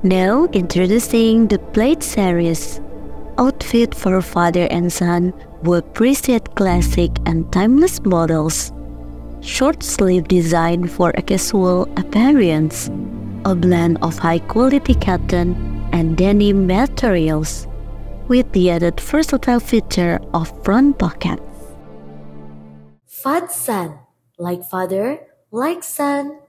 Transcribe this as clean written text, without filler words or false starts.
Now introducing the Plaid series. Outfit for father and son who appreciate classic and timeless models. Short sleeve design for a casual appearance. A blend of high-quality cotton and denim materials, with the added versatile feature of front pockets. Fadsan, like father, like son,